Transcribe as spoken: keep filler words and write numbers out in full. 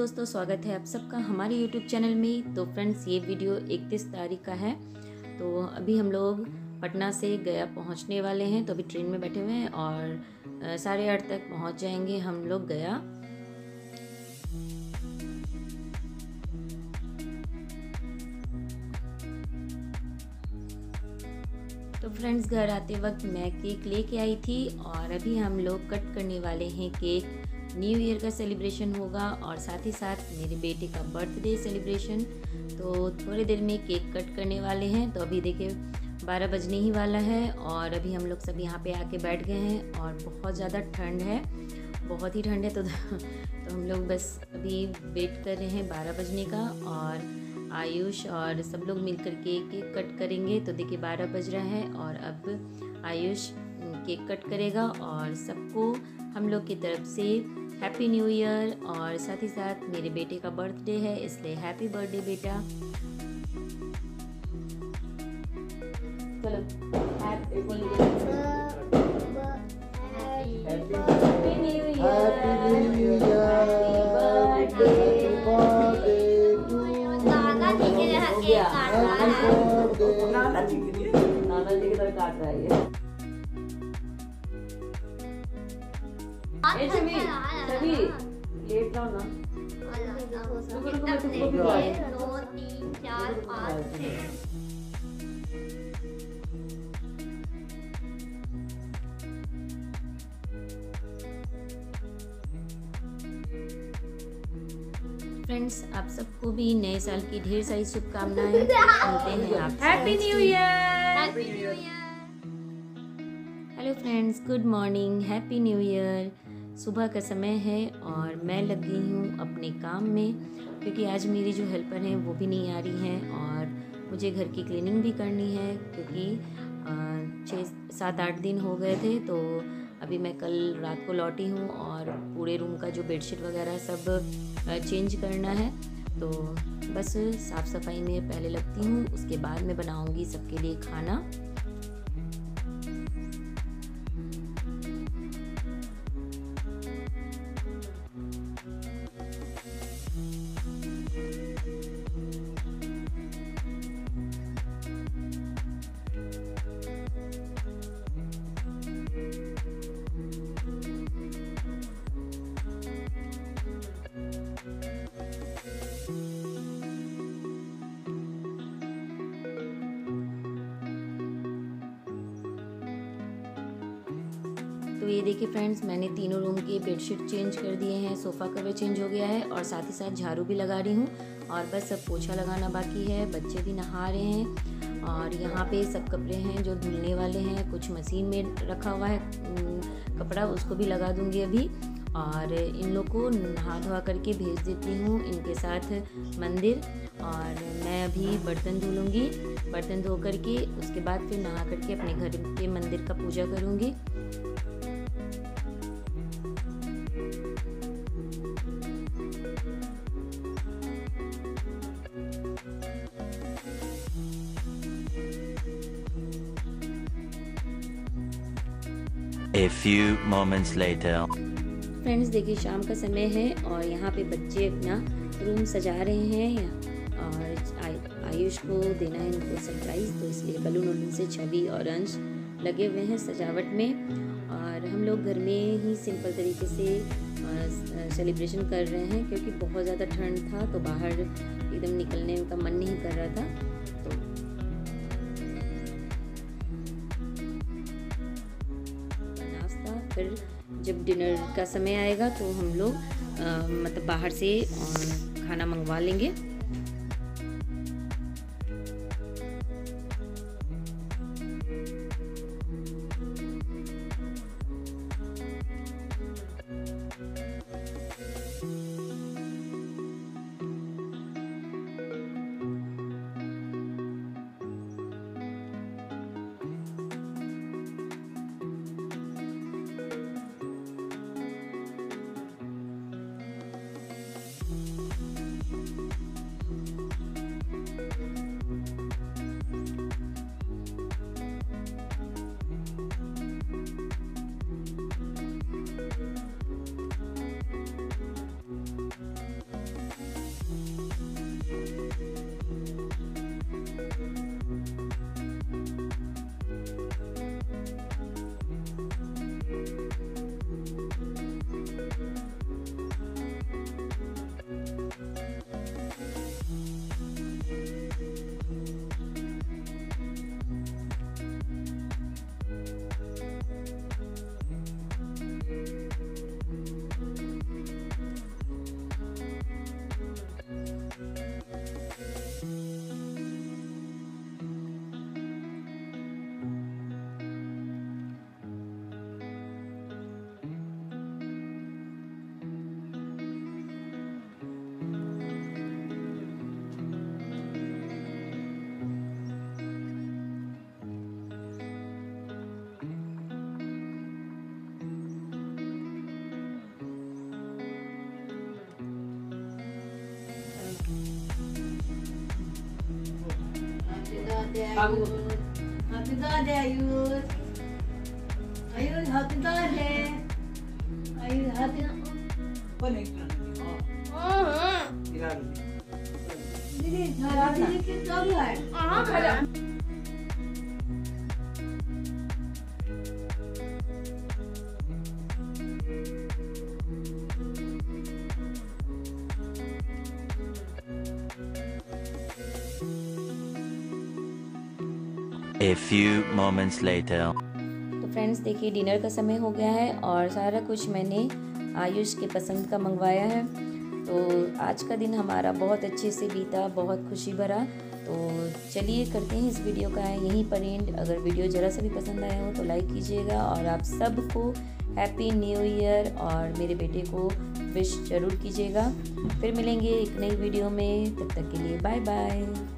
दोस्तों, स्वागत है आप सबका हमारे यूट्यूब चैनल में। तो फ्रेंड्स, ये वीडियो इकतीस तारीख का है। तो अभी हम लोग पटना से गया पहुंचने वाले हैं। तो अभी ट्रेन में बैठे हुए हैं और साढ़े आठ तक पहुंच जाएंगे हम लोग गया। तो फ्रेंड्स, घर आते वक्त मैं केक लेके आई थी और अभी हम लोग कट करने वाले हैं केक। न्यू ईयर का सेलिब्रेशन होगा और साथ ही साथ मेरे बेटे का बर्थडे सेलिब्रेशन। तो थोड़ी देर में केक कट करने वाले हैं। तो अभी देखिए बारह बजने ही वाला है और अभी हम लोग सब यहाँ पे आके बैठ गए हैं और बहुत ज़्यादा ठंड है, बहुत ही ठंड है। तो तो हम लोग बस अभी वेट कर रहे हैं बारह बजने का और आयुष और सब लोग मिल कर के केक कट करेंगे। तो देखिए बारह बज रहा है और अब आयुष केक कट करेगा और सबको हम लोग की तरफ से हैप्पी न्यू ईयर। और साथ ही साथ मेरे बेटे का बर्थडे है, इसलिए हैप्पी बर्थडे बेटा। चलो हैप्पी न्यू ईयर। नाना जी की तरह काट रहा है ये। ए छवि, छवि लेट लाओ ना। दो तीन चार पाँच छः। फ्रेंड्स, आप सबको भी नए साल की ढेर सारी शुभकामनाएं। मिलते हैं आप। Happy new year. Happy new year. Hello friends, good morning, happy new year. सुबह का समय है और मैं लग गई हूँ अपने काम में, क्योंकि आज मेरी जो हेल्पर हैं वो भी नहीं आ रही हैं और मुझे घर की क्लीनिंग भी करनी है, क्योंकि छः सात आठ दिन हो गए थे। तो अभी मैं कल रात को लौटी हूँ और पूरे रूम का जो बेडशीट वगैरह सब चेंज करना है। तो बस साफ़ सफाई में पहले लगती हूँ, उसके बाद मैं बनाऊँगी सबके लिए खाना। तो ये देखिए फ्रेंड्स, मैंने तीनों रूम के बेडशीट चेंज कर दिए हैं, सोफ़ा कवर चेंज हो गया है और साथ ही साथ झाड़ू भी लगा रही हूँ और बस सब पोछा लगाना बाकी है। बच्चे भी नहा रहे हैं और यहाँ पे सब कपड़े हैं जो धुलने वाले हैं। कुछ मशीन में रखा हुआ है कपड़ा, उसको भी लगा दूँगी अभी। और इन लोग को नहा धोआ करके भेज देती हूँ इनके साथ मंदिर। और मैं अभी बर्तन धो लूँगी, बर्तन धो करके उसके बाद फिर नहा करके अपने घर के मंदिर का पूजा करूँगी। A few moments later. Friends, देखिए शाम का समय है और यहाँ पे बच्चे अपना रूम सजा रहे हैं और आयुष को देना है इनको सरप्राइज, तो इसलिए बलून वलून से छवि और अंश लगे हुए हैं सजावट में। और हम लोग घर में ही सिंपल तरीके से सेलिब्रेशन कर रहे हैं, क्योंकि बहुत ज़्यादा ठंड था तो बाहर एकदम निकलने का मन नहीं कर रहा था। तो फिर जब डिनर का समय आएगा तो हम लोग मतलब बाहर से खाना मंगवा लेंगे। birthday, Ayush. Happy birthday, Ayush. Ayush, happy birthday. Ayush, happy. दीदी, दीदी की कब है? A few moments later. तो फ्रेंड्स देखिए डिनर का समय हो गया है और सारा कुछ मैंने आयुष के पसंद का मंगवाया है। तो आज का दिन हमारा बहुत अच्छे से बीता, बहुत खुशी भरा। तो चलिए करते हैं इस वीडियो का यहीं पर एंड। अगर वीडियो ज़रा सा भी पसंद आया हो तो लाइक कीजिएगा और आप सबको हैप्पी न्यू ईयर और मेरे बेटे को विश ज़रूर कीजिएगा। फिर मिलेंगे एक नई वीडियो में, तब तक के लिए बाय बाय।